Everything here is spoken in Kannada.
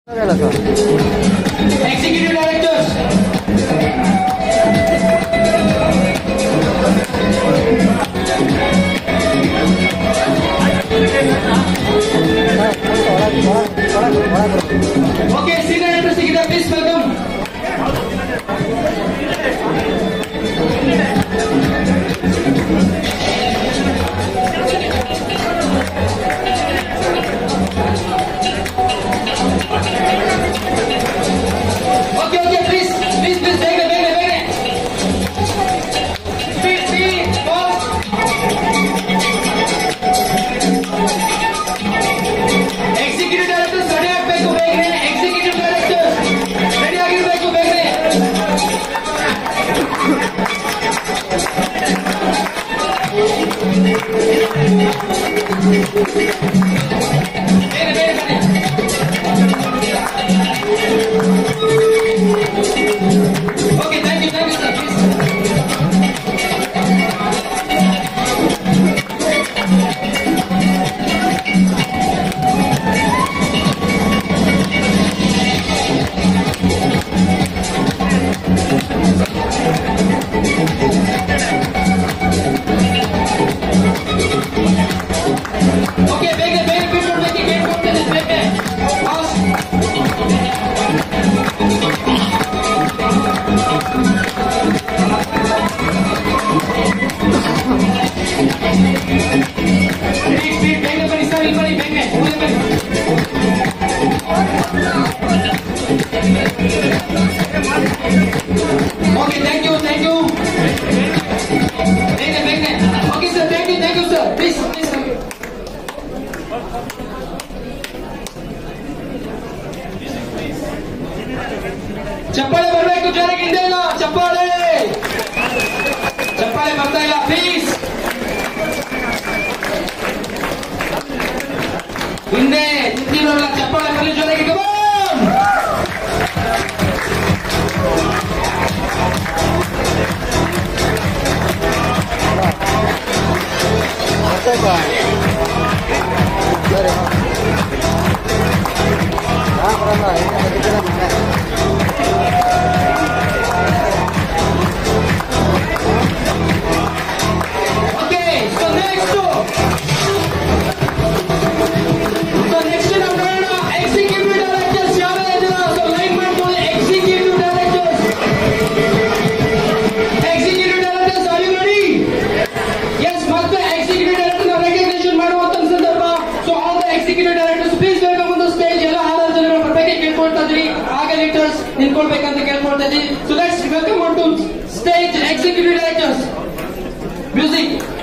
Executive Directors. Okay, senior executive, please welcome. Okay, please, take it. Speed, pause. Executive Directors, ready ಆಗಬೇಕು ಬೇಗನೆ. Executive Directors, ready ಆಗಿರಬೇಕು ಬೇಗನೆ. Okay, thank you, sir. Please. Okay, ಬೇಗ people make it this ಬೇಗ. Pause. Speed, ಬೇಗ ಬನ್ನಿ ಸರ್, ಇಲ್ಲಿ ಬನ್ನಿ ಬೇಗ. Okay, thank you. ಬೇಗ. Okay, sir, thank you, sir. Please. ಚಪ್ಪಾಳೆ ಬರಬೇಕು ಜೋರಾಗಿ, ಹಿಂದೆಲ್ಲ ಚಪ್ಪಾಳೆ ಬರ್ತಾ ಇಲ್ಲ, ಪ್ಲೀಸ್. ಹಿಂದೆ ನಿಂತಿರೋಲ್ಲ, ಚಪ್ಪಾಳೆ ಬರಲಿ ಜೋರಾಗಿ. ನಿಂತ್ಕೊಳ್ಬೇಕಂತ ಕೇಳ್ಕೊಳ್ತಾ ಇದ್ದೀವಿ. So let's welcome on to stage executive directors. Music.